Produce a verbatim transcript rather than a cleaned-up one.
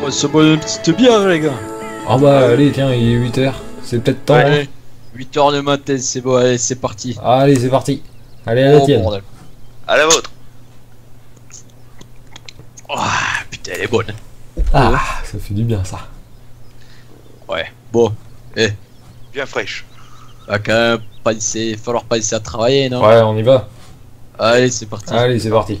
On va se boire une petite bière, les gars. Ah bah allez, tiens, il est huit heures. C'est peut-être temps. Allez, Hein. huit heures le matin, c'est bon, allez, c'est parti. Allez, c'est parti. Allez, à la Oh tienne. bordel. À la vôtre. Oh, putain, elle est bonne. Ah, ça fait du bien ça. Ouais, bon. Eh, Bien fraîche. va quand même penser, falloir penser à travailler, non? Ouais, on y va. Allez, c'est parti. Allez, c'est parti.